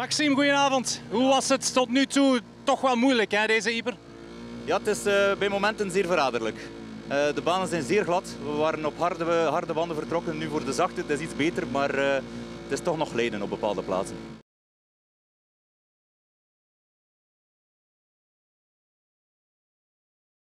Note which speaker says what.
Speaker 1: Maxime, goedenavond. Hoe was het tot nu toe? Toch wel moeilijk, hè, deze Yper?
Speaker 2: Ja, het is bij momenten zeer verraderlijk. De banen zijn zeer glad. We waren op harde banden vertrokken, nu voor de zachte. Het is iets beter, maar het is toch nog lijden op bepaalde plaatsen.